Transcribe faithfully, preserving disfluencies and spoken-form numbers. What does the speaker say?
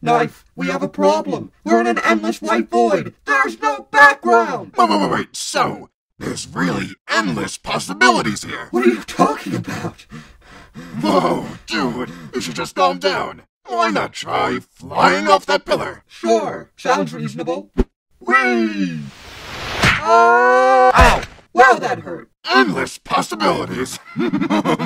Knife, we have a problem. We're in an endless white void. There's no background. Wait, wait, wait, wait. So, there's really endless possibilities here. What are you talking about? Whoa, dude, you should just calm down. Why not try flying off that pillar? Sure, sounds reasonable. Whee! Uh... Ow! Wow, that hurt. Endless possibilities.